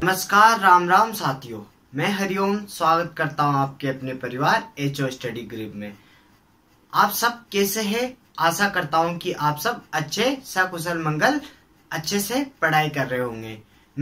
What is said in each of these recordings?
नमस्कार, राम राम साथियों। मैं हरिओम स्वागत करता हूं आपके अपने परिवार एचओ स्टडी ग्रुप में। आप सब कैसे हैं? आशा करता हूं कि आप सब अच्छे सकुशल मंगल अच्छे से पढ़ाई कर रहे होंगे।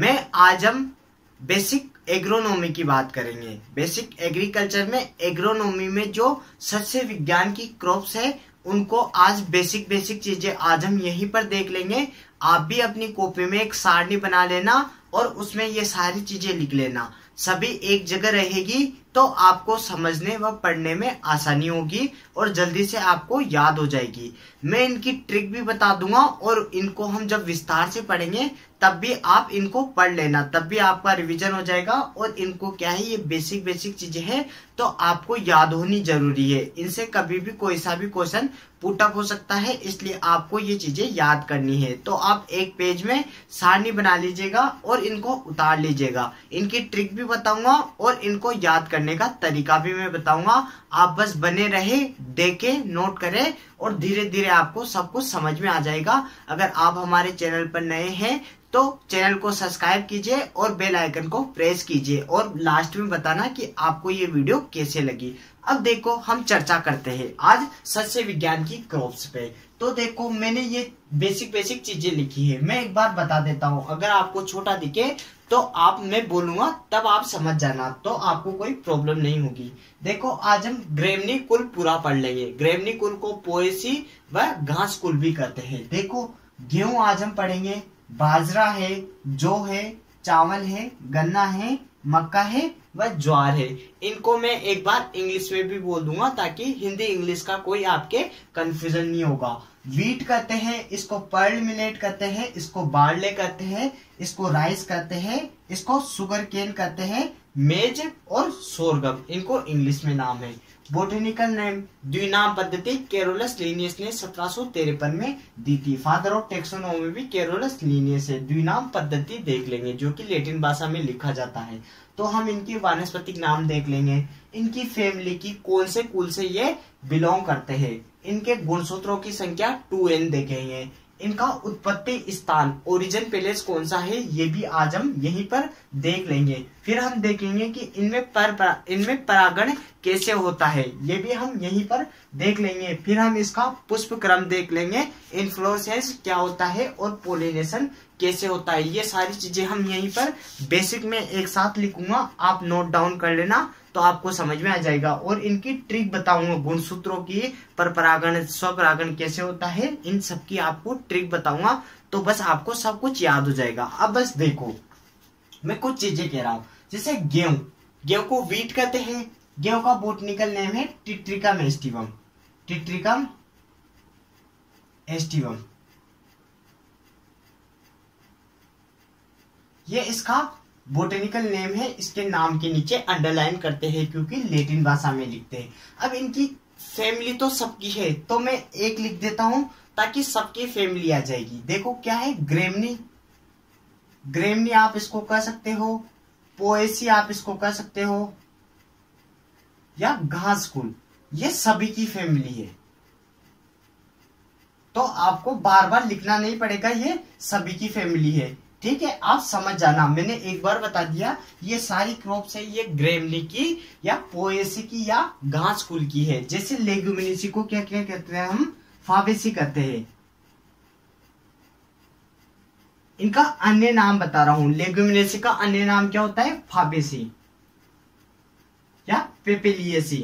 आज हम बेसिक एग्रोनॉमी की बात करेंगे। बेसिक एग्रीकल्चर में एग्रोनॉमी में जो सस्य विज्ञान की क्रॉप्स है उनको आज बेसिक चीजें आज हम यहीं पर देख लेंगे। आप भी अपनी कॉपी में एक सारणी बना लेना और उसमें ये सारी चीजें लिख लेना। सभी एक जगह रहेगी तो आपको समझने व पढ़ने में आसानी होगी और जल्दी से आपको याद हो जाएगी। मैं इनकी ट्रिक भी बता दूंगा और इनको हम जब विस्तार से पढ़ेंगे तब भी आप इनको पढ़ लेना, तब भी आपका रिवीजन हो जाएगा। और इनको क्या है, ये बेसिक चीजें हैं तो आपको याद होनी जरूरी है। इनसे कभी भी कोई सा भी क्वेश्चन पुटअप हो सकता है, इसलिए आपको ये चीजें याद करनी है। तो आप एक पेज में सारणी बना लीजिएगा और इनको उतार लीजिएगा। इनकी ट्रिक भी बताऊंगा और इनको याद करने का तरीका भी मैं बताऊंगा। आप बस बने रहे, देखे, नोट करें और धीरे धीरे आपको सब कुछ समझ में आ जाएगा। अगर आप हमारे चैनल पर नए हैं तो चैनल को सब्सक्राइब कीजिए और बेल आइकन को प्रेस कीजिए और लास्ट में बताना कि आपको ये वीडियो कैसे लगी। अब देखो, हम चर्चा करते हैं आज सस्य विज्ञान की क्रॉप्स पे। तो देखो, मैंने ये बेसिक चीजें लिखी है। मैं एक बार बता देता हूँ, अगर आपको छोटा दिखे तो मैं बोलूंगा तब आप समझ जाना, तो आपको कोई प्रॉब्लम नहीं होगी। देखो, आज हम ग्रेमनी कुल पूरा पढ़ लेंगे। ग्रेमनी कुल को पोएसी व घास कुल भी कहते हैं। देखो, गेहूं आज हम पढ़ेंगे, बाजरा है, जौ है, चावल है, गन्ना है, मक्का है व ज्वार है। इनको मैं एक बार इंग्लिश में भी बोल दूंगा ताकि हिंदी इंग्लिश का कोई आपके कंफ्यूजन नहीं होगा। वीट कहते हैं, इसको पर्ल मिलेट कहते हैं, इसको बार्ले कहते हैं, इसको राइस कहते हैं, इसको शुगर केन कहते हैं, मेज और सोरगम इनको इंग्लिश में नाम है। बोटेनिकल नेम द्विनाम पद्धति कैरोलस लीनियस ने 1753 में दी थी। फादर ऑफ टेक्सोनोमी भी कैरोलस लीनियस है। द्विनाम पद्धति देख लेंगे जो कि लैटिन भाषा में लिखा जाता है। तो हम इनकी वानस्पतिक नाम देख लेंगे। इनकी फैमिली की कौन से कुल से ये बिलोंग करते हैं। इनके गुणसूत्रों की संख्या 2n देखेंगे। इनका उत्पत्ति स्थान ओरिजिन पैलेस कौन सा है ये भी आज हम यहीं पर देख लेंगे। फिर हम देखेंगे कि इनमें परागण कैसे होता है, ये भी हम यहीं पर देख लेंगे। फिर हम इसका पुष्प क्रम देख लेंगे, इन्फ्लोरेसेंस क्या होता है और पोलिनेशन कैसे होता है। ये सारी चीजें हम यहीं पर बेसिक में एक साथ लिखूंगा, आप नोट डाउन कर लेना तो आपको समझ में आ जाएगा। और इनकी ट्रिक बताऊंगा, गुणसूत्रों की, पर परागण, स्वपरागण कैसे होता है, इन सब की आपको ट्रिक बताऊंगा। तो बस आपको सब कुछ याद हो जाएगा। अब बस देखो, मैं कुछ चीजें कह रहा हूँ। जैसे गेहूं को वीट कहते हैं। गेहूं का बोटनिकल नेम है टिट्रिकम एस्टिवम। टिट्रिकम एस्टिवम ये इसका बोटेनिकल नेम है। इसके नाम के नीचे अंडरलाइन करते हैं क्योंकि लैटिन भाषा में लिखते हैं। अब इनकी फैमिली तो सबकी है तो मैं एक लिख देता हूं ताकि सबकी फैमिली आ जाएगी। देखो क्या है, ग्रेमनी आप इसको कह सकते हो, पोएसी आप इसको कह सकते हो, या घास कुल, ये सभी की फैमिली है। तो आपको बार बार लिखना नहीं पड़ेगा, ये सभी की फैमिली है। ठीक है, आप समझ जाना। मैंने एक बार बता दिया, ये सारी क्रॉप्स है, ये ग्रेमनी की या पोएसी की या घास कुल की है। जैसे लेग्यूमिनेसी को क्या क्या कहते हैं हम, फाबेसी कहते हैं। इनका अन्य नाम बता रहा हूं। लेग्यूमिनेसी का अन्य नाम क्या होता है, फाबेसी या पेपेलियेसी।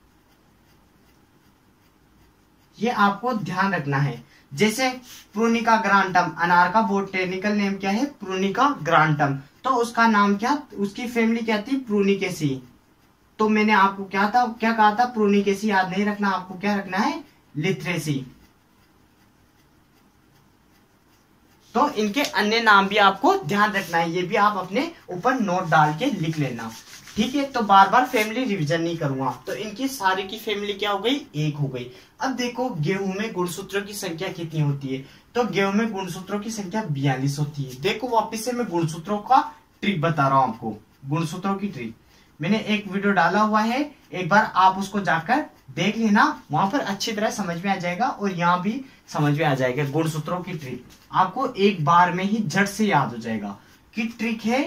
ये आपको ध्यान रखना है। जैसे प्रूनिका ग्रांटम, अनार का बोटेनिकल नेम क्या है, प्रूनिका ग्रांटम। तो उसका नाम क्या, उसकी फैमिली क्या थी, प्रूनिकेसी। तो मैंने आपको क्या कहा था, प्रूनिकेसी याद नहीं रखना, आपको क्या रखना है, लिथ्रेसी। तो इनके अन्य नाम भी आपको ध्यान रखना है, ये भी आप अपने ऊपर नोट डाल के लिख लेना। ठीक है, तो बार बार फैमिली रिवीजन नहीं करूंगा। तो इनकी सारी की फैमिली क्या हो गई, एक हो गई। अब देखो, गेहूं में गुणसूत्रों की संख्या कितनी होती है। तो गेहूं में गुणसूत्रों की संख्या 42 होती है। देखो, वापिस से मैं गुणसूत्रों का ट्रिक बता रहा हूं आपको। गुणसूत्रों की ट्रिक मैंने एक वीडियो डाला हुआ है, एक बार आप उसको जाकर देख लेना, वहां पर अच्छी तरह समझ में आ जाएगा और यहाँ भी समझ में आ जाएगा। गुणसूत्रों की ट्रिक आपको एक बार में ही झट से याद हो जाएगा। कि ट्रिक है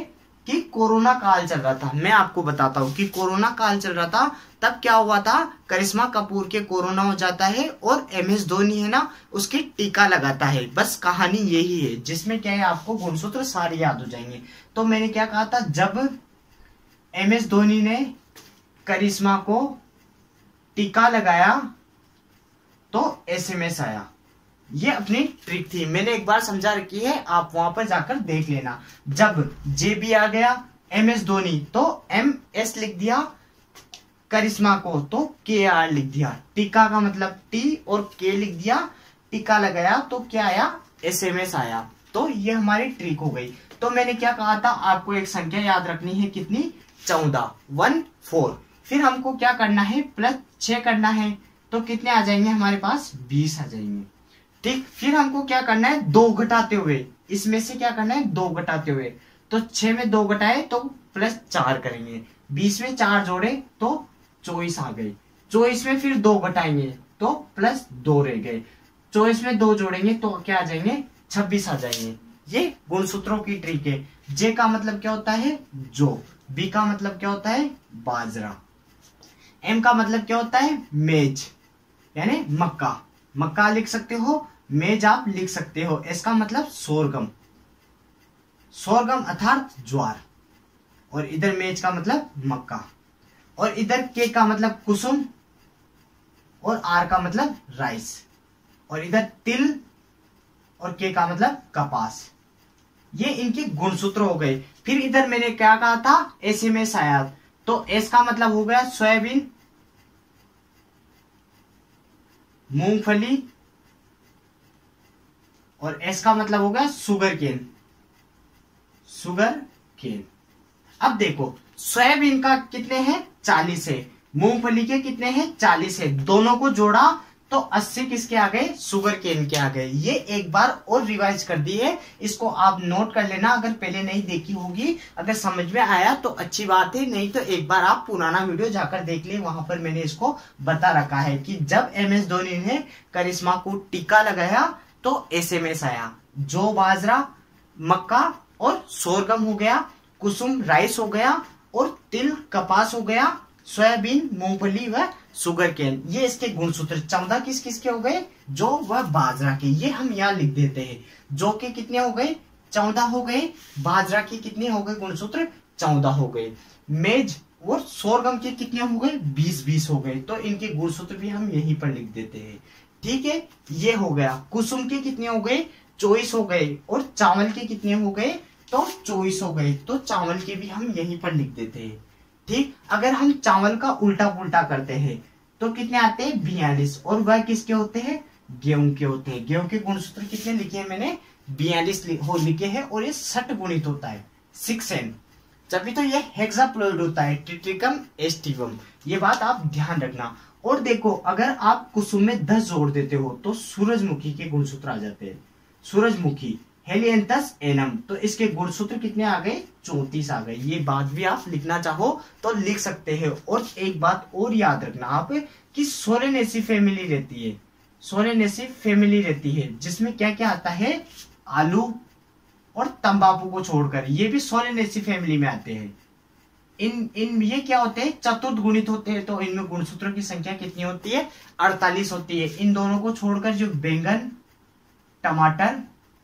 कि कोरोना काल चल रहा था। मैं आपको बताता हूँ कि कोरोना काल चल रहा था, तब क्या हुआ था, करिश्मा कपूर के कोरोना हो जाता है और MS धोनी है ना उसकी टीका लगाता है। बस कहानी यही है, जिसमें क्या है आपको गुणसूत्र सारे याद हो जाएंगे। तो मैंने क्या कहा था, जब MS धोनी ने करिश्मा को टीका लगाया तो SMS आया। ये अपनी ट्रिक थी, मैंने एक बार समझा रखी है, आप वहां पर जाकर देख लेना। जब JB आ गया MS धोनी तो MS लिख दिया, करिश्मा को तो KR लिख दिया, टीका का मतलब T और K लिख दिया, टीका लगाया तो क्या आया, SMS आया। तो ये हमारी ट्रिक हो गई। तो मैंने क्या कहा था, आपको एक संख्या याद रखनी है, कितनी, 14, 14। फिर हमको क्या करना है, +6 करना है, तो कितने आ जाएंगे हमारे पास, 20 आ जाएंगे। ठीक, फिर हमको क्या करना है, 2 घटाते हुए, इसमें से क्या करना है, 2 घटाते हुए, तो 6 में 2 घटाए तो +4 करेंगे, 20 में 4 जोड़े तो 24 आ गए, 24 में फिर 2 घटाएंगे तो +2 रह गए, 24 में 2 जोड़ेंगे तो क्या आ जाएंगे, 26 आ जाएंगे। ये गुणसूत्रों की ट्रिक है। J का मतलब क्या होता है, जो, B का मतलब क्या होता है, बाजरा, M का मतलब क्या होता है, मेज यानी मक्का, मक्का लिख सकते हो, मेज आप लिख सकते हो। S का मतलब सोरगम, सोरगम अर्थात ज्वार, और इधर मेज का मतलब मक्का, और इधर K का मतलब कुसुम, और R का मतलब राइस, और इधर तिल, और K का मतलब कपास। ये इनके गुणसूत्र हो गए। फिर इधर मैंने क्या कहा था, SMS आया, तो S का मतलब हो गया सोयाबीन, मूंगफली, और S का मतलब हो गया शुगर केन, शुगर केन। अब देखो सोयाबीन का कितने हैं, 40 है, मूंगफली के कितने हैं, 40 है, दोनों को जोड़ा तो 80 किसके आ गए, शुगर केन के आ गए। ये एक बार और रिवाइज कर दी है, इसको आप नोट कर लेना, अगर पहले नहीं देखी होगी, अगर समझ में आया तो अच्छी बात है, नहीं तो एक बार आप पुराना वीडियो जाकर देख ले, वहां पर मैंने इसको बता रखा है कि जब MS धोनी ने करिश्मा को टीका लगाया तो SMS आया। जो बाजरा, मक्का और सोरगम हो गया, कुसुम राइस हो गया, और तिल कपास हो गया, सोयाबीन मूंगफली व शुगर केन, ये इसके गुणसूत्र 14 किस किस के हो गए, जो व बाजरा के। ये हम यहाँ लिख देते हैं, जो के कितने हो गए, 14 हो गए, बाजरा के कितने हो गए गुणसूत्र, 14 हो गए, मेज और सोरगम के कितने हो गए, 20 हो गए। तो इनके गुणसूत्र भी हम यहीं पर लिख देते हैं। ठीक है, ये हो गया। कुसुम के कितने हो गए, 24 हो गए, और चावल के कितने हो गए, तो 24 हो गए, तो चावल के भी हम यहीं पर लिख देते हैं। ठीक, अगर हम चावल का उल्टा पुल्टा करते हैं तो कितने आते हैं, 42, और वह किसके होते हैं, गेहूं के होते हैं। गेहूं के गुणसूत्र कितने लिखे हैं मैंने, 42 लिखे हैं, और ये 60 गुणित होता है, 6n, तभी तो ये हेक्साप्लोइड होता है, ट्रिटिकम एस्टिवम। ये बात आप ध्यान रखना। और देखो, अगर आप कुसुम में 10 जोड़ देते हो तो सूरजमुखी के गुणसूत्र आ जाते हैं, सूरजमुखी हेलियंथस एनम, तो इसके गुणसूत्र कितने आ गए, 34 आ गए। ये बात भी आप लिखना चाहो तो लिख सकते हैं। और एक बात और याद रखना आप, कि सोलेनेसी फैमिली रहती है, सोलेनेसी फैमिली रहती है, जिसमें क्या क्या आता है, आलू और तंबाकू को छोड़कर, ये भी सोलेनेसी फैमिली में आते हैं। इन ये क्या होते हैं, चतुर्थ गुणित होते हैं, तो इनमें गुणसूत्रों की संख्या कितनी होती है, 48 होती है। इन दोनों को छोड़कर जो बैंगन, टमाटर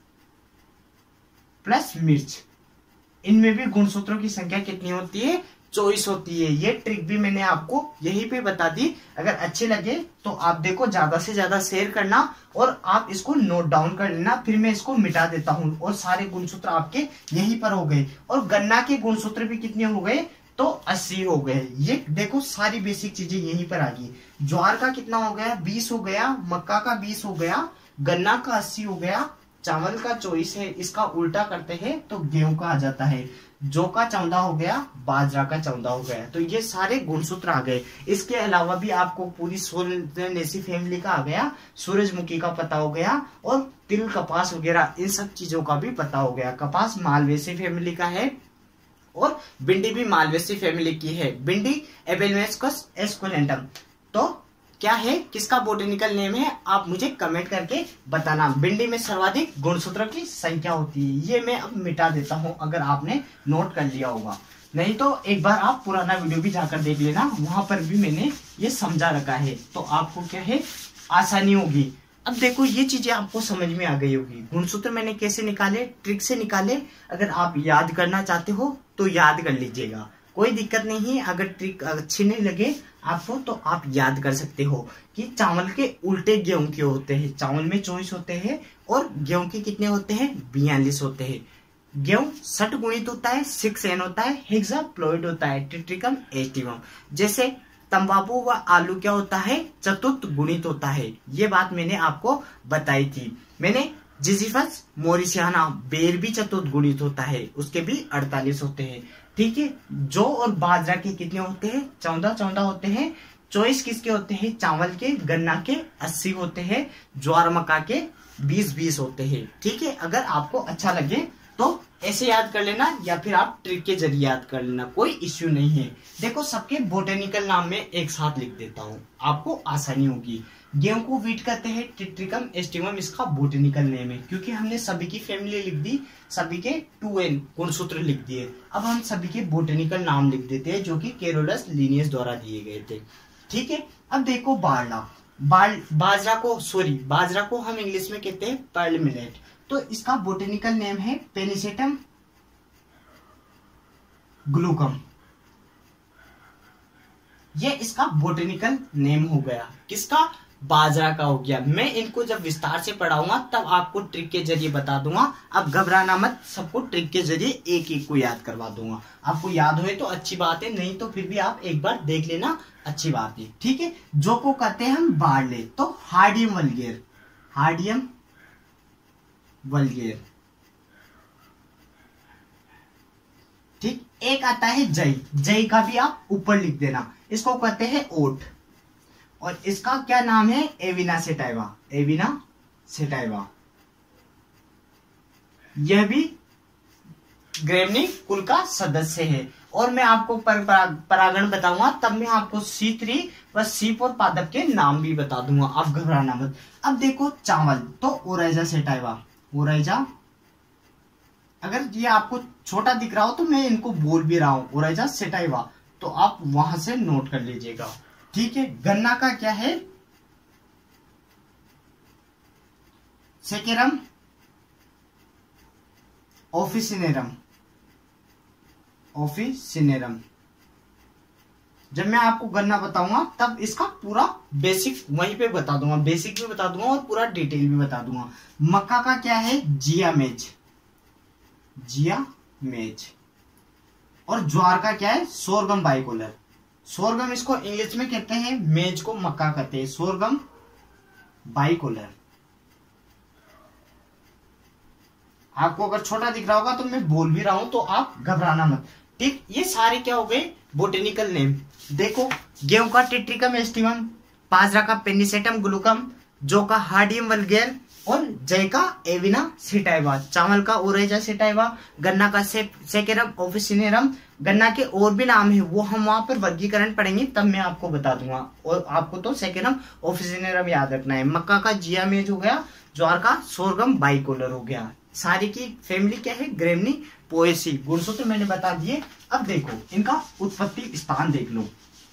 प्लस मिर्च, इनमें भी गुणसूत्रों की संख्या कितनी होती है, 24 होती है। ये ट्रिक भी मैंने आपको यहीं पे बता दी। अगर अच्छे लगे तो आप देखो, ज्यादा से ज्यादा शेयर करना, और आप इसको नोट डाउन कर लेना। फिर मैं इसको मिटा देता हूं, और सारे गुणसूत्र आपके यहीं पर हो गए। और गन्ना के गुणसूत्र भी कितने हो गए, तो 80 हो गए। ये देखो सारी बेसिक चीजें यहीं पर आ गई। ज्वार का कितना हो गया, 20 हो गया, मक्का का 20 हो गया, गन्ना का 80 हो गया, चावल का 24 है। इसका उल्टा करते हैं तो गेहूं का आ जाता है, जौ का 14 हो गया, बाजरा का 14 हो गया। तो ये सारे गुणसूत्र आ गए। इसके अलावा भी आपको पूरी सोलेनेसी फैमिली का आ गया, सूरजमुखी का पता हो गया, और तिल कपास वगैरह इन सब चीजों का भी पता हो गया। कपास मालवेसी फैमिली का है, और भिंडी भी मालवेसी फैमिली की है। भिंडी एबेलमेस्कस एस्कुलेंटम। तो क्या है, किसका बोटेनिकल नेम है, आप मुझे कमेंट करके बताना। भिंडी में सर्वाधिक गुणसूत्रों की संख्या होती है। ये मैं अब मिटा देता हूं अगर आपने नोट कर लिया होगा, नहीं तो एक बार आप पुराना वीडियो भी जाकर देख लेना, वहां पर भी मैंने ये समझा रखा है, तो आपको क्या है आसानी होगी। अब देखो ये चीजें आपको समझ में आ गई होगी। गुणसूत्र मैंने कैसे निकाले, ट्रिक से निकाले। अगर आप याद करना चाहते हो तो याद कर लीजिएगा, कोई दिक्कत नहीं है। अगर ट्रिक अच्छी नहीं लगे आपको तो आप याद कर सकते हो कि चावल के उल्टे गेहूं के होते हैं। चावल में 24 होते हैं और गेहूं के कितने होते हैं, 42 होते हैं। गेहूं 60 गुणित होता है, 6n होता है, हेक्साप्लॉइड होता है, ट्रिटिकम एस्टिवम। जैसे तंबाकू व आलू क्या होता है, चतुर्थ गुणित होता है। ये बात मैंने आपको बताई थी। मैंने जिजीफस मोरिसियाना बेर भी चतुर्थ गुणित होता है, उसके भी 48 होते हैं। ठीक है, जौ और बाजरा के कितने होते हैं, 14 होते हैं। 24 किसके होते हैं, चावल के, गन्ना के 80 होते हैं, ज्वार मक्का के 20 होते हैं। ठीक है, अगर आपको अच्छा लगे तो ऐसे याद कर लेना या फिर आप ट्रिक के जरिए याद कर लेना, कोई इश्यू नहीं है। देखो सबके बोटेनिकल नाम में एक साथ लिख देता हूँ, आपको आसानी होगी। गेहूं को वीट कहते हैं, ट्रिटिकम एस्टिवम इसका बोटेनिकल नेम है, क्योंकि हमने सभी की फैमिली लिख दी, सभी के 2n गुणसूत्र लिख दिए। अब हम सभी के बोटेनिकल नाम लिख देते हैं जो कि कैरोलस लिनियस द्वारा दिए गए थे। ठीक है, अब देखो बाजरा को हम इंग्लिश में कहते हैं पर्ल मिलेट, तो इसका बोटेनिकल नेम है पेनिसेटम ग्लूकम। ये इसका बोटेनिकल नेम हो गया, किसका, बाजरा का हो गया। मैं इनको जब विस्तार से पढ़ाऊंगा तब आपको ट्रिक के जरिए बता दूंगा। अब घबराना मत, सबको ट्रिक के जरिए एक एक को याद करवा दूंगा। आपको याद होए तो अच्छी बात है, नहीं तो फिर भी आप एक बार देख लेना, अच्छी बात है। ठीक है, जो को कहते हैं हम बार्ले, तो हार्डियम वल्गेर। ठीक, एक आता है जई का भी आप ऊपर लिख देना, इसको कहते हैं ओट, और इसका क्या नाम है, एविना सेटाइवा। यह भी ग्रेमनी कुल का सदस्य है। और मैं आपको परागण बताऊंगा, तब मैं आपको C3 व C4 पादप के नाम भी बता दूंगा, आप घबराना मत। अब देखो चावल, तो ओराइजा सेटाइवा, अगर ये आपको छोटा दिख रहा हो तो मैं इनको बोल भी रहा हूं, ओराइजा सेटाइवा, तो आप वहां से नोट कर लीजिएगा। ठीक है, गन्ना का क्या है, सेकेरम ऑफिसिनेरम। जब मैं आपको गन्ना बताऊंगा तब इसका पूरा बेसिक वहीं पे बता दूंगा, बेसिक भी बता दूंगा और पूरा डिटेल भी बता दूंगा। मक्का का क्या है, जिया मेज। और ज्वार का क्या है, सोरगम बाइकोलर। सोरगम इसको इंग्लिश में कहते हैं, मेज को मक्का कहते हैं, सोरगम बाइकोलर। आपको अगर छोटा दिख रहा होगा तो मैं बोल भी रहा हूं, तो आप घबराना मत। ठीक, ये सारे क्या हो गए बोटेनिकल नेम। देखो गेहूं का ट्रिटिकम एस्टिवम, बाजरा का पेनिसेटम ग्लूकम, जौ का हार्डियम वल्गेर और जय का एविना सेटाइवा, चावल का ओरेजा सेटाइवा, गन्ना का सेकेरम ऑफिसिनेरम। गन्ना के और भी नाम है, वो हम वहां पर वर्गीकरण पढ़ेंगे तब मैं आपको बता दूंगा, और आपको तो सेकेरम ऑफिसिनेरम याद रखना है। मक्का का जिया मेज हो गया, ज्वार का सोरगम बाइकोलर हो गया। सारी की फैमिली क्या है, ग्रेमनी पोएसी। गुणसूत्र मैंने बता दिए। अब देखो इनका उत्पत्ति स्थान देख लो।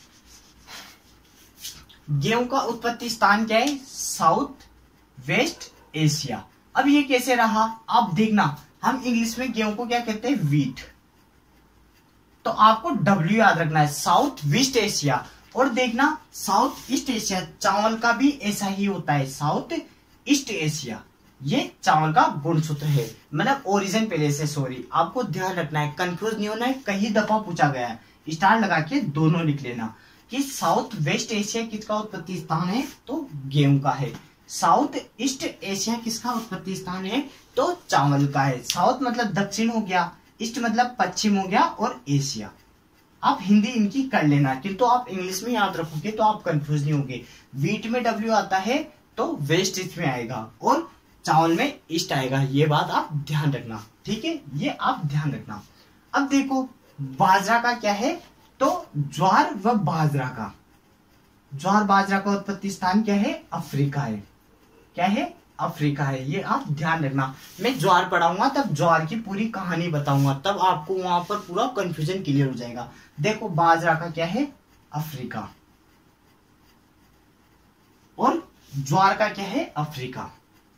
गेहूं का उत्पत्ति स्थान क्या है, साउथ वेस्ट एशिया। अब ये कैसे रहा, आप देखना, हम इंग्लिश में गेहूं को क्या कहते हैं, वीट, तो आपको W याद रखना है, साउथ वेस्ट एशिया। और देखना साउथ ईस्ट एशिया, चावल का भी ऐसा ही होता है, साउथ ईस्ट एशिया। ये चावल का गुणसूत्र है, मतलब ओरिजिन पहले से, सॉरी आपको ध्यान रखना है, कंफ्यूज नहीं होना है, कई दफा पूछा गया है, स्टार लगा के दोनों लिख लेना कि साउथ वेस्ट एशिया किसका उत्पत्ति स्थान है, तो गेहूं का है। साउथ ईस्ट एशिया किसका उत्पत्ति स्थान है, तो चावल का है। साउथ मतलब दक्षिण हो गया, ईस्ट मतलब पश्चिम हो गया, और एशिया। आप हिंदी इनकी कर लेना, किंतु आप इंग्लिश में याद रखोगे तो आप कंफ्यूज नहीं होगे। वीट में W आता है तो वेस्ट ईस्ट में आएगा, और चावल में ईस्ट आएगा, ये बात आप ध्यान रखना। ठीक है, ये आप ध्यान रखना। अब देखो बाजरा का क्या है, तो ज्वार व बाजरा का, ज्वार बाजरा का उत्पत्ति स्थान क्या है? अफ्रीका है। क्या है? अफ्रीका है। ये आप ध्यान रखना। मैं ज्वार पढ़ाऊंगा तब ज्वार की पूरी कहानी बताऊंगा, तब आपको वहां पर पूरा कंफ्यूजन क्लियर हो जाएगा। देखो बाजरा का क्या है? अफ्रीका, और ज्वार का क्या है? अफ्रीका।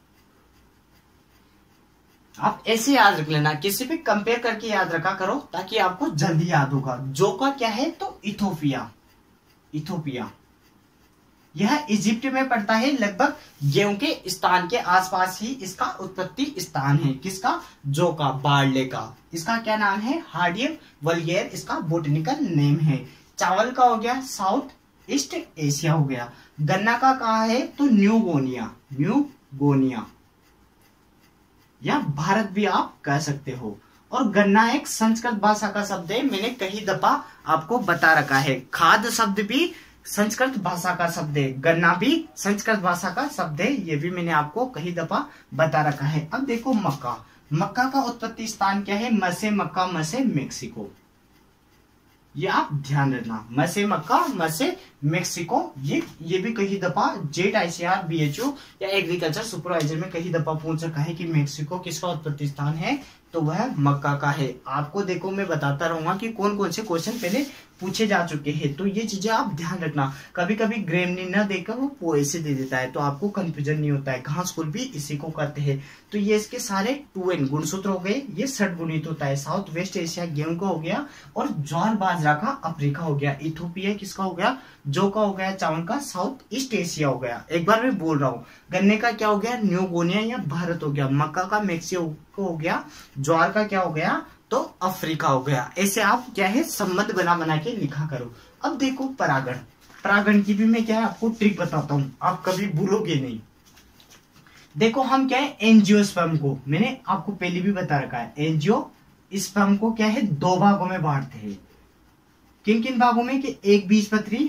आप ऐसे याद रख लेना, किसी भी कंपेयर करके याद रखा करो ताकि आपको जल्दी याद होगा। जो का क्या है? तो इथोपिया। इथोपिया यह इजिप्ट में पड़ता है, लगभग गेहूं के स्थान के आसपास ही इसका उत्पत्ति स्थान है। किसका? जो का, बार्ले का। इसका क्या नाम है? हार्डियम वल्गेर इसका बोटनिकल नेम है। चावल का हो गया साउथ ईस्ट एशिया हो गया। गन्ना का कहा है? तो न्यूगोनिया। न्यूगोनिया या भारत भी आप कह सकते हो। और गन्ना एक संस्कृत भाषा का शब्द है, मैंने कई दफा आपको बता रखा है। खाद शब्द भी संस्कृत भाषा का शब्द है, गन्ना भी संस्कृत भाषा का शब्द है, ये भी मैंने आपको कई दफा बता रखा है। अब देखो मक्का। मक्का का उत्पत्ति स्थान क्या है? मसे मक्का, मसे मेक्सिको। ये आप ध्यान रखना, मसे मक्का, मसे मेक्सिको। ये भी कई दफा जेट ICR BHO या एग्रीकल्चर सुपरवाइजर में कई दफा पूछ रखा है कि मेक्सिको किसका उत्पत्ति स्थान है, तो वह मक्का का है। आपको देखो मैं बताता रहूंगा कि कौन कौन से क्वेश्चन पहले पूछे जा चुके हैं, तो ये चीजें आप ध्यान रखना। कभी कभी ग्रेमनी न देकर वो पोए से दे देता है, तो आपको कंफ्यूजन नहीं होता है। घास कुल भी इसी को करते हैं। तो ये इसके सारे 2N गुणसूत्र हो गए। ये षटगुणित होता है। साउथ वेस्ट एशिया गेहूं का हो गया, और ज्वार बाजरा का अफ्रीका हो गया। इथोपिया किसका हो गया? जो का हो गया। चावल का साउथ ईस्ट एशिया हो गया। एक बार मैं बोल रहा हूँ, गन्ने का क्या हो गया? न्यूगोनिया या भारत हो गया। मक्का का मेक्सिको हो गया। ज्वार का क्या हो गया? तो अफ्रीका हो गया। ऐसे आप क्या है संबंध बना के लिखा करो। अब देखो परागण। परागण की भी मैं क्या है आपको ट्रिक बताता हूँ, आप कभी भूलोगे नहीं। देखो हम क्या है एंजियोस्पर्म को, मैंने आपको पहले भी बता रखा है, एंजियोस्पर्म को क्या है 2 भागों में बांटते हैं। किन किन भागों में? कि एक बीजपत्री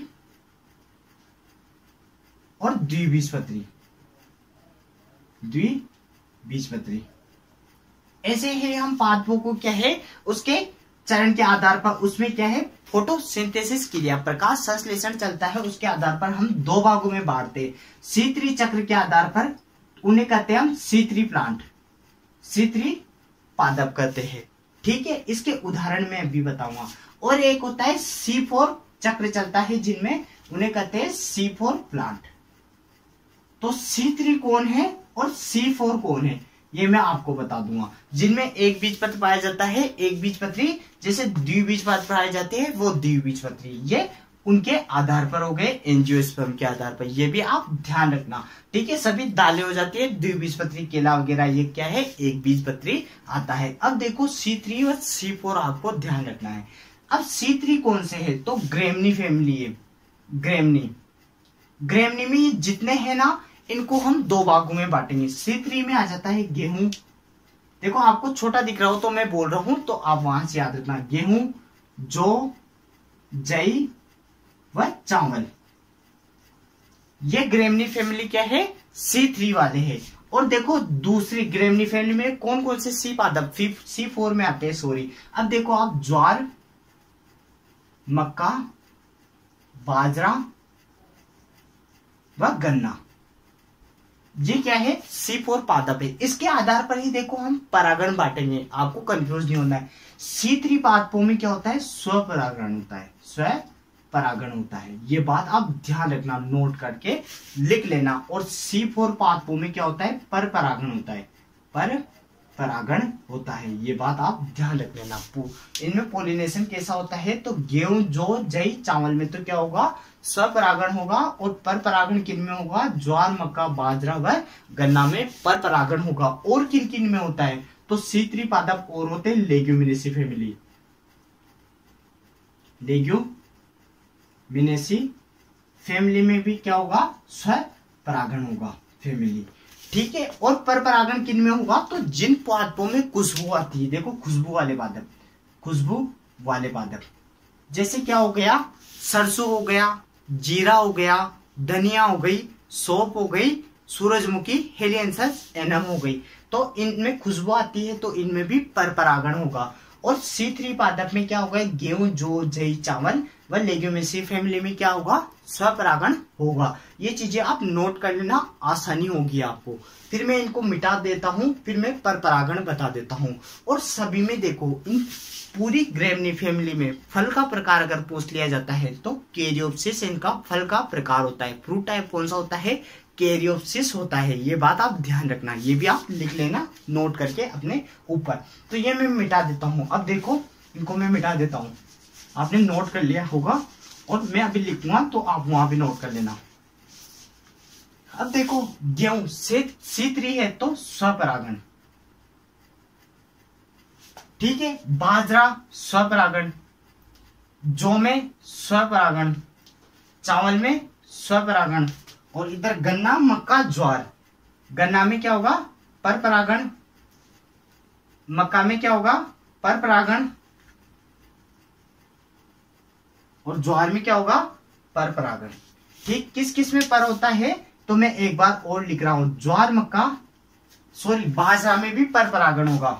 और द्विबीजपत्री। द्विबीजपत्री ऐसे ही हम पादपों को क्या है उसके चरण के आधार पर, उसमें क्या है फोटोसिंथेसिस क्रिया, प्रकाश संश्लेषण चलता है, उसके आधार पर हम 2 भागों में बांटते हैं। C3 चक्र के आधार पर उन्हें कहते हैं हम C3 प्लांट, C3 पादप कहते हैं। ठीक है, इसके उदाहरण में अभी बताऊंगा। और एक होता है C4 चक्र चलता है, जिनमें उन्हें कहते हैं C4 प्लांट। तो C3 कौन है और C4 कौन है ये मैं आपको बता दूंगा। जिनमें एक बीजपत्र पाया जाता है, एक बीजपत्री, जैसे द्विबीजपत्र पाए जाते हैं वो द्विबीजपत्री। ये उनके आधार पर हो गए, एंजियोस्पर्म के आधार पर। ये भी आप ध्यान रखना। ठीक है, सभी दालें हो जाती है द्विबीजपत्री, केला वगैरह, ये क्या है एक बीजपत्री आता है। अब देखो C3 और C4 आपको ध्यान रखना है। अब C3 कौन से है? तो ग्रेमनी फैमिली है। ग्रेमनी में जितने हैं ना, इनको हम 2 भागों में बांटेंगे। C3 में आ जाता है गेहूं। देखो आपको छोटा दिख रहा हो तो मैं बोल रहा हूं, तो आप वहां से याद रखना, गेहूं, जौ, जई व चावल। ये ग्रेमनी फैमिली क्या है? C3 वाले हैं। और देखो दूसरी ग्रेमनी फैमिली में कौन कौन से सी पादप C4 में आते हैं, सॉरी। अब देखो आप ज्वार, मक्का, बाजरा व गन्ना, ये क्या है C4 पादप है। इसके आधार पर ही देखो हम परागण बांटेंगे, आपको कंफ्यूज नहीं होना है। C3 पादपों में क्या होता है? स्वपरागण होता है, स्वपरागण होता है। ये बात आप ध्यान रखना, नोट करके लिख लेना। और C4 पादपों में क्या होता है? परपरागण होता है, परपरागण होता है। ये बात आप ध्यान रख लेना। इनमें पोलिनेशन कैसा होता है? तो गेहूं, जौ, जई, चावल में तो क्या होगा? स्वपरागण होगा। और परपरागण किन में होगा? ज्वार, मक्का, बाजरा व गन्ना में परपरागण होगा। और किन किन में होता है? तो C3 पादप और होते हैं लेग्यूमिनेसी फैमिली, लेग्यूमिनेसी फैमिली में भी क्या होगा? स्वपरागण होगा फैमिली। ठीक है, और परपरागण किन में होगा? तो जिन पादपों में खुशबू आती है, देखो खुशबू वाले पादप, खुशबू वाले पादप, जैसे क्या हो गया? सरसों हो गया, जीरा हो गया, धनिया हो गई, सौंफ हो गई, सूरजमुखी, हेलियंथस एनम हो गई। तो इनमें खुशबू आती है, तो इनमें भी परपरागण होगा। और C3 पादप में क्या होगा? गेहूं, जौ, जई, चावल व लेग्यूमिनेसी फैमिली में क्या होगा? स्वपरागण होगा। ये चीजें आप नोट कर लेना, आसानी होगी आपको। फिर मैं इनको मिटा देता हूं, फिर मैं परपरागण बता देता हूं। और सभी में देखो, इन पूरी ग्रेमनी फैमिली में फल का प्रकार अगर पूछ लिया जाता है तो कैरियोप्सिस इनका फल का प्रकार होता है। फ्रूट टाइप कौन सा होता है? कैरियोप्सिस होता है। ये बात आप ध्यान रखना, ये भी आप लिख लेना नोट करके अपने ऊपर। तो ये मैं मिटा देता हूं। अब देखो, इनको मैं मिटा देता हूं, आपने नोट कर लिया होगा और मैं अभी लिखूंगा तो आप वहां भी नोट कर लेना। अब देखो, गेहूं से C3 है तो स्वपरागण, ठीक है। बाजरा स्वपरागण, जौ में स्वपरागण, चावल में स्वपरागण। और इधर गन्ना, मक्का, ज्वार, गन्ना में क्या होगा? परपरागण, मक्का में क्या होगा? परपरागण, और ज्वार में क्या होगा? परपरागण। ठीक, किस किस में पर होता है तो मैं एक बार और लिख रहा हूं। ज्वार, मक्का, सॉरी, बाजरा में भी परपरागण होगा।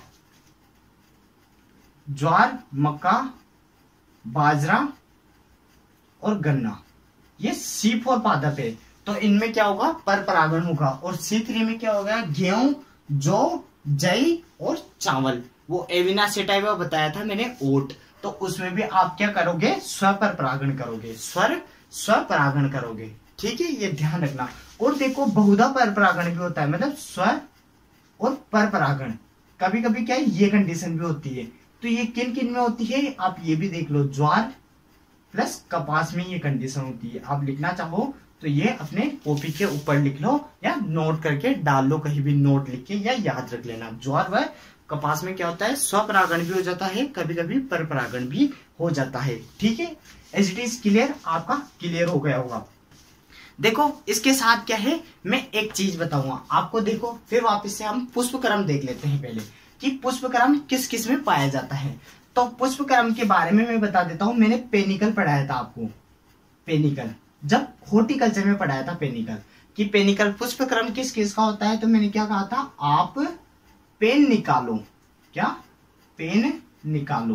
ज्वार, मक्का, बाजरा और गन्ना, ये C4 पादप है तो इनमें क्या होगा? परपरागण होगा। और C3 में क्या होगा? गेहूं, जौ, जई और चावल। वो एविना सेटाइवा बताया था मैंने, ओट, तो उसमें भी आप क्या करोगे? स्वपरागण करोगे, स्वपरागण करोगे, ठीक है, ये ध्यान रखना। और देखो, बहुधा परपरागण भी होता है, मतलब स्व और परपरागण। कभी कभी क्या है, ये कंडीशन भी होती है। तो ये किन किन में होती है आप ये भी देख लो। ज्वार प्लस कपास में ये कंडीशन होती है। आप लिखना चाहो तो ये अपने कॉपी के ऊपर लिख लो या नोट करके डाल लो, कहीं भी नोट लिख के, या याद रख लेना। ज्वार व कपास में क्या होता है? स्वपरागण भी हो जाता है, कभी कभी परपरागण भी हो जाता है, ठीक है। एज इट इज क्लियर, आपका क्लियर हो गया होगा। देखो, इसके साथ क्या है, मैं एक चीज बताऊंगा आपको। देखो, फिर वापस से हम पुष्पक्रम देख लेते हैं पहले, कि पुष्पक्रम किस किस में पाया जाता है। तो पुष्पक्रम के बारे में मैं बता देता हूं। मैंने पेनिकल पढ़ाया था आपको, पेनिकल, जब हॉर्टिकल्चर में पढ़ाया था पेनिकल, कि पेनिकल पुष्पक्रम किस किस का होता है। तो मैंने क्या कहा था? आप पेन निकालो, क्या? पेन निकालो।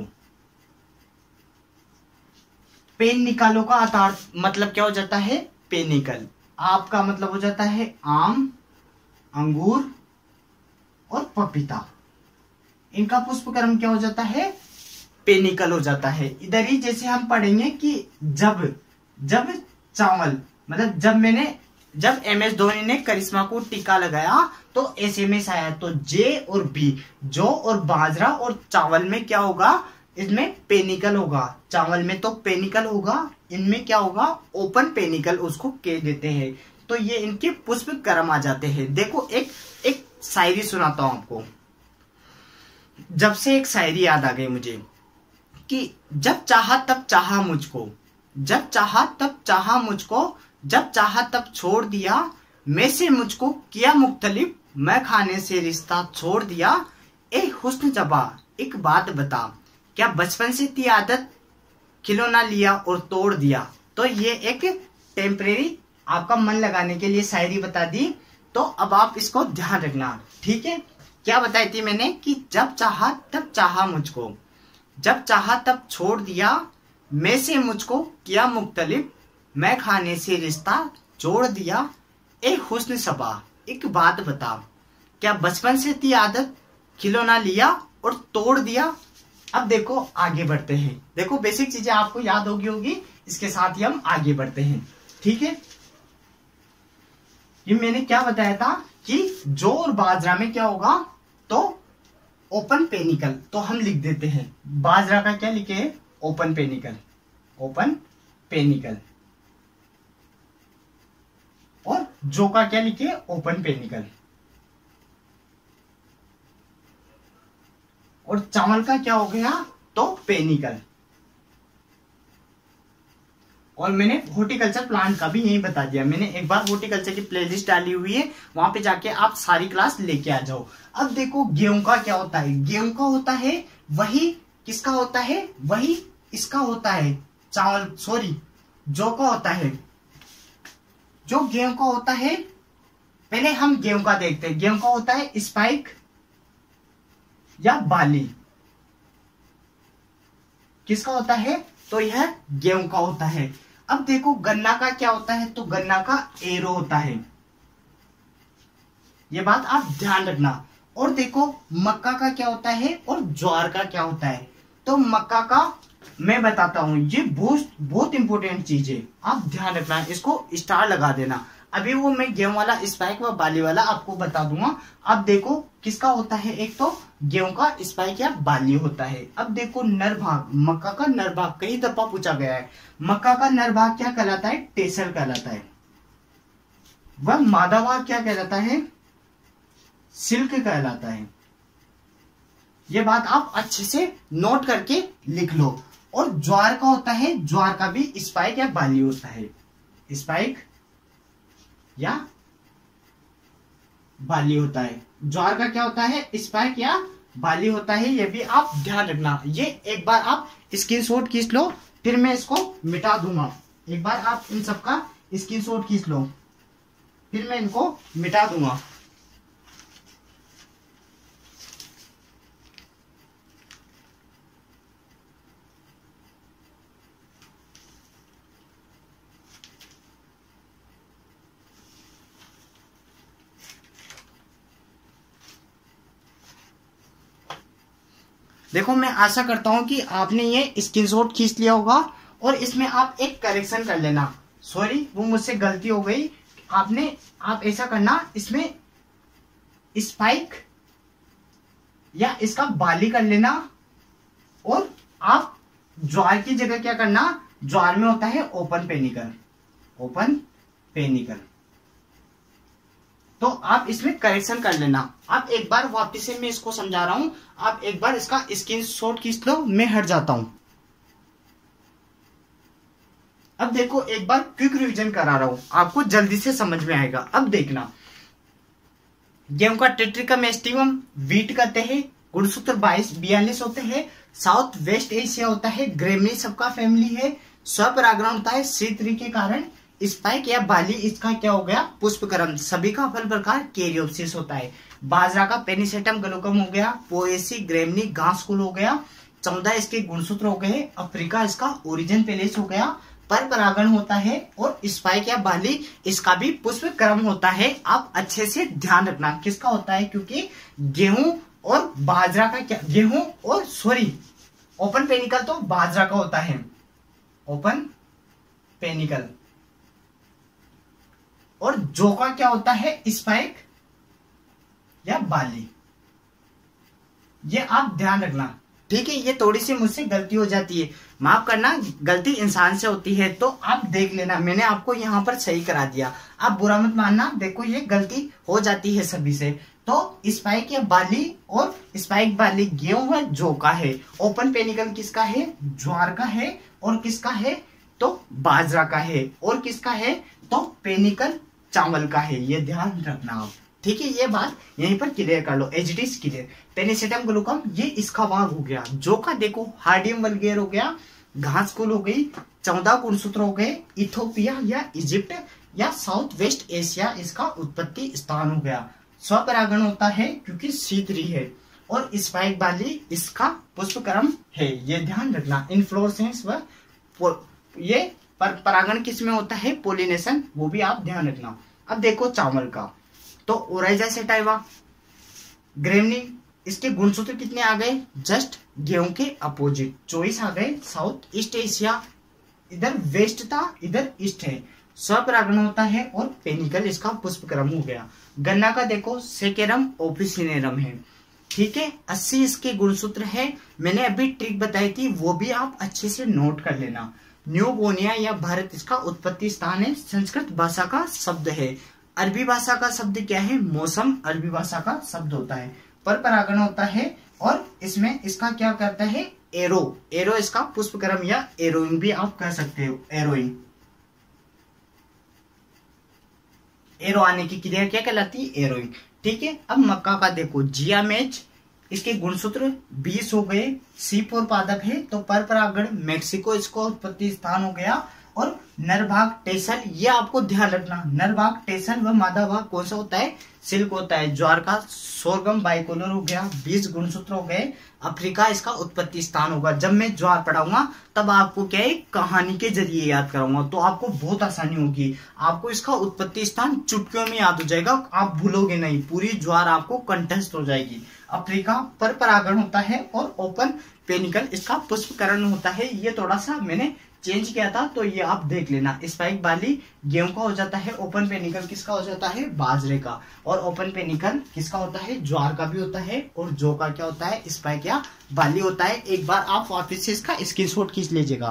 पेन निकालो का अर्थ मतलब क्या हो जाता है? पेनिकल। आपका मतलब हो जाता है आम, अंगूर और पपीता। इनका पुष्पक्रम क्या हो जाता है? पेनिकल हो जाता है। इधर ही जैसे हम पढ़ेंगे कि जब चावल, मतलब जब MS धोनी ने करिश्मा को टीका लगाया तो SMS आया। तो J और B, जौ और बाजरा और चावल में क्या होगा? इसमें पेनिकल होगा। चावल में तो पेनिकल होगा, इनमें क्या होगा? ओपन पेनिकल उसको कह देते हैं। तो ये इनके पुष्पक्रम आ जाते हैं। देखो, एक शायरी सुनाता हूं आपको। जब से एक शायरी याद आ गई मुझे, कि जब चाहा तब चाहा मुझको, जब चाहा तब चाहा मुझको, जब चाहा तब छोड़ दिया, मैं से मुझको किया मुख्तलिफ, मैं खाने से रिश्ता छोड़ दिया। ए हुस्न जबा, एक बात बता, क्या बचपन से थी आदत, खिलौना लिया और तोड़ दिया। तो ये एक टेम्परेरी आपका मन लगाने के लिए शायरी बता दी। तो अब आप इसको ध्यान रखना, ठीक है। क्या बताई थी मैंने? कि जब चाहा तब चाहा मुझको, जब चाहा तब छोड़ दिया, मैं से मुझको किया मुख्तलिफ, मैं खाने से रिश्ता जोड़ दिया। ए हुस्न सबा, एक बात बता, क्या बचपन से थी आदत, खिलौना लिया और तोड़ दिया। अब देखो, आगे बढ़ते हैं। देखो, बेसिक चीजें आपको याद होगी, इसके साथ ही हम आगे बढ़ते हैं, ठीक है। ये मैंने क्या बताया था कि जौ और बाजरा में क्या होगा? तो ओपन पेनिकल। तो हम लिख देते हैं, बाजरा का क्या लिखे? Open panicle, open panicle. और जौ का क्या लिखे? Open panicle. और चावल का क्या हो गया? तो पेनिकल। और मैंने हॉर्टिकल्चर प्लांट का भी यही बता दिया। मैंने एक बार हॉर्टिकल्चर की प्लेलिस्ट डाली हुई है, वहां पे जाके आप सारी क्लास लेके आ जाओ। अब देखो, गेहूं का क्या होता है? गेहूं का होता है वही, किसका होता है? वही इसका होता है, चावल, सॉरी, जौ का होता है। जो गेहूं का होता है, पहले हम गेहूं का देखते हैं। गेहूं का होता है स्पाइक या बाली। किसका होता है? तो यह गेहूं का होता है। अब देखो गन्ना का क्या होता है, तो गन्ना का एरो होता है, ये बात आप ध्यान रखना। और देखो मक्का का क्या होता है और ज्वार का क्या होता है। तो मक्का का मैं बताता हूं, ये बहुत इंपॉर्टेंट चीज है, आप ध्यान रखना, इसको स्टार लगा देना। अभी वो मैं गेहूं वाला स्पाइक व बाली वाला आपको बता दूंगा। अब देखो किसका होता है, एक तो गेहूं का स्पाइक या बाली होता है। अब देखो नर भाग, मक्का का नर भाग कई दफा पूछा गया है। मक्का का नर भाग क्या कहलाता है, टेसर कहलाता है। वह मादा भाग क्या कहलाता है, सिल्क कहलाता है। ये बात आप अच्छे से नोट करके लिख लो। और ज्वार का होता है, ज्वार का भी स्पाइक या बाली होता है, स्पाइक या बाली होता है। ज्वार का क्या होता है, स्पाइक या बाली होता है, ये भी आप ध्यान रखना। ये एक बार आप स्क्रीनशॉट खींच लो, फिर मैं इसको मिटा दूंगा। एक बार आप इन सबका स्क्रीनशॉट खींच लो, फिर मैं इनको मिटा दूंगा। देखो मैं आशा करता हूं कि आपने ये स्क्रीनशॉट खींच लिया होगा और इसमें आप एक करेक्शन कर लेना। सॉरी, वो मुझसे गलती हो गई। आप ऐसा करना, इसमें स्पाइक या इसका बाली कर लेना। और आप ज्वार की जगह क्या करना, ज्वार में होता है ओपन पेनिकल, ओपन पेनिकल, तो आप इसमें करेक्शन कर लेना। आप एक बार वापस से मैं इसको समझा रहा हूं, आप एक बार इसका स्क्रीनशॉट खींच लो, मैं हट जाता हूं। अब देखो एक बार क्विक रिवीजन करा रहा हूं, आपको जल्दी से समझ में आएगा। अब देखना, गेहूं का टेट्रिकम एस्टिवम वीट कहते हैं, गुणसूत्र 42 होते हैं, साउथ वेस्ट एशिया होता है, ग्रेमनी सबका फैमिली है, स्वपरागण होता है C3 के कारण, स्पाइक या बाली इसका क्या हो गया, पुष्पक्रम, सभी का फल प्रकार कैरियोप्सिस होता है। बाजरा का पेनिसेटम गलोकम हो गया, पोएसी ग्रेमनी घास कुल हो गया, 14 इसके गुणसूत्र हो गए, अफ्रीका इसका ओरिजिन पेलेस हो गया, पर परागण होता है, और स्पाइक या बाली इसका भी पुष्पक्रम होता है। आप अच्छे से ध्यान रखना किसका होता है, क्योंकि गेहूं और बाजरा का क्या, गेहूं और ओपन पेनिकल तो बाजरा का होता है, ओपन पेनिकल, और जौ का क्या होता है, स्पाइक या बाली। ये आप ध्यान रखना, ठीक है। ये थोड़ी सी मुझसे गलती हो जाती है, माफ करना, गलती इंसान से होती है, तो आप देख लेना, मैंने आपको यहाँ पर सही करा दिया, आप बुरा मत मानना। देखो ये गलती हो जाती है सभी से। तो स्पाइक या बाली और स्पाइक बाली गेहूं है, जौ का है, ओपन पेनिकल किसका है, ज्वार का है, और किसका है तो बाजरा का है, और किसका है तो पेनिकल चावल का है। ये ध्यान रखना आप, ठीक है। ये बात यहीं पर क्लियर कर लो, as it is clear. Pennisetum glaucum ये इसका भाग हो गया। जौ का देखो हार्डियम वल्गेर हो गया, घास कुल हो गई, 14 गुणसूत्र हो गए, इथोपिया या इजिप्ट या साउथ वेस्ट एशिया इसका उत्पत्ति स्थान हो गया। स्वपरागण होता है क्योंकि C3 है, और स्पाइक बाली इसका पुष्पक्रम है। ये ध्यान रखना, इनफ्लोरेसेंस व ये परागण किस में होता है, पोलिनेशन, वो भी आप ध्यान रखना। अब देखो चावल का, तो ओराइजा सेटाइवा ग्रेमनी, इसके गुणसूत्र कितने आ गए, जस्ट गेहूं के अपोजिट 24 आ गए। साउथ ईस्ट एशिया, इधर वेस्ट था, इधर ईस्ट है, स्वपरागण होता है, और पेनिकल इसका पुष्पक्रम हो गया। गन्ना का देखो सेकेरम ओफिसिनेरम है, ठीक है। 80 इसके गुणसूत्र है, मैंने अभी ट्रिक बताई थी, वो भी आप अच्छे से नोट कर लेना। न्यूबोनिया या भारत इसका उत्पत्ति स्थान है, संस्कृत भाषा का शब्द है। अरबी भाषा का शब्द क्या है, मौसम अरबी भाषा का शब्द होता है। पर परागण होता है, और इसमें इसका क्या करता है, एरो इसका पुष्पक्रम या एरोइंग भी आप कह सकते हो, एरोइंग। एरो आने की क्रिया क्या कहलाती है, एरोइंग, ठीक है। अब मक्का का देखो जियामेज, इसके गुणसूत्र 20 हो गए, C4 पादप है, तो पर परागण मेक्सिको इसको उत्पत्ति स्थान हो गया, और नरभाग टेसल, ये आपको ध्यान रखना। नरभाग टेसल व मादा भाग कौन सा होता है? सिल्क होता है। ज्वार का सोरगम बाइकोलर हो गया, 20 गुणसूत्र हो गए, अफ्रीका इसका उत्पत्ति स्थान होगा। जब मैं ज्वार पढ़ाऊंगा तब आपको क्या है, कहानी के जरिए याद कराऊंगा, तो आपको बहुत आसानी होगी। आपको इसका उत्पत्ति स्थान चुटकियों में याद हो जाएगा, आप भूलोगे नहीं, पूरी ज्वार आपको कंठस्थ हो जाएगी। अफ्रीका पर परागण होता है और ओपन पेनिकल इसका पुष्पकरण होता है। ये थोड़ा सा मैंने चेंज किया था, तो ये आप देख लेना। स्पाइक बाली गेहूं का हो जाता है, ओपन पेनिकल किसका हो जाता है? बाजरे का। और ओपन पेनिकल किसका होता है? ज्वार का भी होता है। और जौ का क्या होता है? स्पाइक या बाली होता है। एक बार आप वापस से इसका स्क्रीनशॉट खींच लीजिएगा।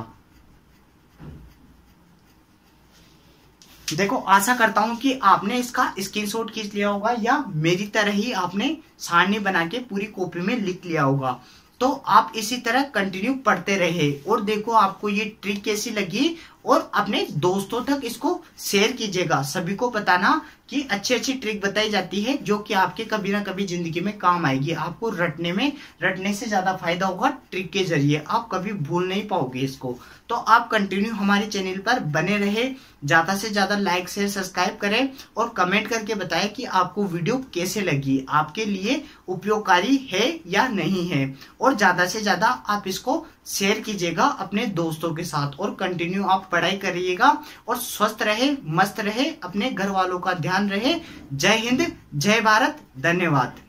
देखो, आशा करता हूं कि आपने इसका स्क्रीनशॉट खींच लिया होगा या मेरी तरह ही आपने सारणी बना के पूरी कॉपी में लिख लिया होगा। तो आप इसी तरह कंटिन्यू पढ़ते रहे। और देखो आपको ये ट्रिक कैसी लगी, और अपने दोस्तों तक इसको शेयर कीजिएगा। सभी को बताना कि अच्छी अच्छी ट्रिक बताई जाती है जो कि आपके कभी ना कभी जिंदगी में काम आएगी। आपको रटने से ज्यादा फायदा होगा ट्रिक के जरिए, आप कभी भूल नहीं पाओगे इसको। तो आप कंटिन्यू हमारे चैनल पर बने रहे, ज्यादा से ज्यादा लाइक शेयर सब्सक्राइब करें और कमेंट करके बताएं कि आपको वीडियो कैसे लगी, आपके लिए उपयोगकारी है या नहीं है। और ज्यादा से ज्यादा आप इसको शेयर कीजिएगा अपने दोस्तों के साथ। और कंटिन्यू आप पढ़ाई करिएगा और स्वस्थ रहे, मस्त रहे, अपने घर वालों का ध्यान रहे। जय हिंद, जय भारत, धन्यवाद।